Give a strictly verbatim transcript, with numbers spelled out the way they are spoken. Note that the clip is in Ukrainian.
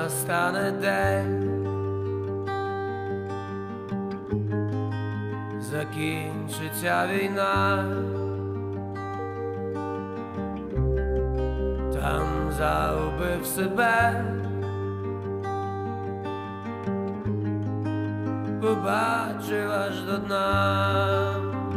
настане день, закінчиться війна, там загубив себе, побачив аж до дна.